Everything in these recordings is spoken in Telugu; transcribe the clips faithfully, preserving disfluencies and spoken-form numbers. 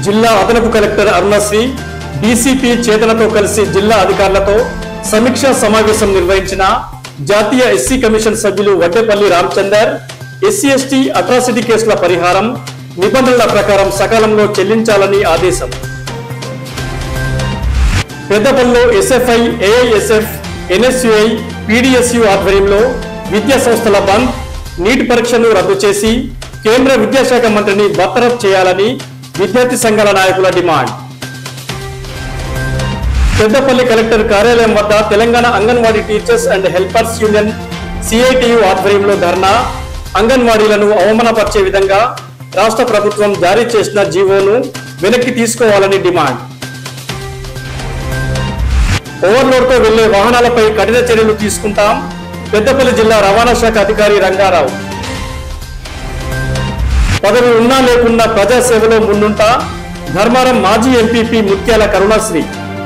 జిల్లా అదనపు కలెక్టర్ అరుణశ్రీ డీసీపీ చేతనతో కలిసి జిల్లా అధికారులతో సమీక్షా సమావేశం నిర్వహించిన జాతీయ ఎస్సీ కమిషన్ సభ్యులు Vaddepalli Ramachandar SC ST atrocity కేసుల పరిహారం నిబంధనల ప్రకారం సకాలంలో చెల్లించాలని ఆదేశం. పెద్దపల్లిలో ఎస్ఎఫ్ఐ, ఏఐఎస్ఎఫ్, ఎన్ఎస్యుఐ, పీడీఎస్యు ఆధ్వర్యంలో విద్యా సంస్థల బంద్, నీట్ పరీక్షను రద్దు చేసి కేంద్ర విద్యాశాఖ మంత్రిని బర్తరఫ్ చేయాలని విద్యార్థి సంఘాల నాయకుల డిమాండ్. పెద్దపల్లి కలెక్టర్ కార్యాలయం వద్ద Telangana anganwadi teachers and helpers union CITU ఆధ్వర్యంలో ధర్నా. అంగన్వాడీలను అవమానపరిచే విధంగా రాష్ట్ర ప్రభుత్వం జారీ చేసిన జీవోను వెనక్కి తీసుకోవాలని డిమాండ్. ఓవర్లోడ్తో వెళ్లే వాహనాలపై కఠిన చర్యలు తీసుకుంటాం. పెద్దపల్లి జిల్లా రవాణా శాఖ అధికారి రంగారావు. పదవి ఉన్నా లేకున్నా ప్రజాసేవలో ముందుంటా ధర్మారం మాజీ ఎంపీపీ ముత్యాల కరుణాశ్రీ.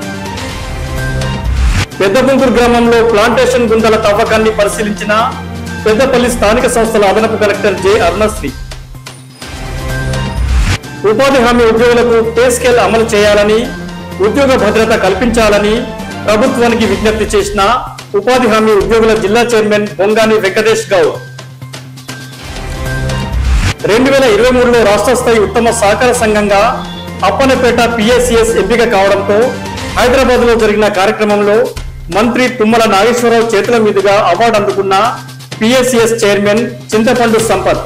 పెద్దగుంటూరు గ్రామంలో ప్లాంటేషన్ గుంతల తవ్వకాన్ని పరిశీలించిన పెద్దపల్లి స్థానిక సంస్థల అదనపు కలెక్టర్ జె అరుణశ్రీ. ఉపాధి హామీ ఉద్యోగులకు పే స్కేల్ అమలు చేయాలని, ఉద్యోగ భద్రత కల్పించాలని ప్రభుత్వానికి విజ్ఞప్తి చేసిన ఉపాధి హామీ ఉద్యోగుల జిల్లా చైర్మన్ బొంగాని వెంకటేష్ గౌడ్. రెండు వేల ఇరవై మూడులో రాష్ట్ర స్థాయి ఉత్తమ సహకార సంఘంగా అప్పనపేట పిఎస్సిఎస్ ఎంపిక కావడంతో హైదరాబాద్ లో జరిగిన కార్యక్రమంలో మంత్రి తుమ్మల నాగేశ్వరరావు చేతుల మీదుగా అవార్డు అందుకున్న పిఎస్సిఎస్ చైర్మన్ చింతపండు సంపత్.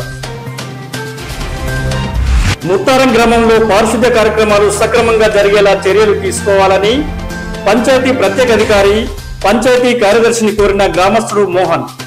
ముత్తారం గ్రామంలో పారిశుద్ధ్య కార్యక్రమాలు సక్రమంగా జరిగేలా చర్యలు తీసుకోవాలని పంచాయతీ ప్రత్యేక అధికారి, పంచాయతీ కార్యదర్శిని కోరిన గ్రామస్తుడు మోహన్.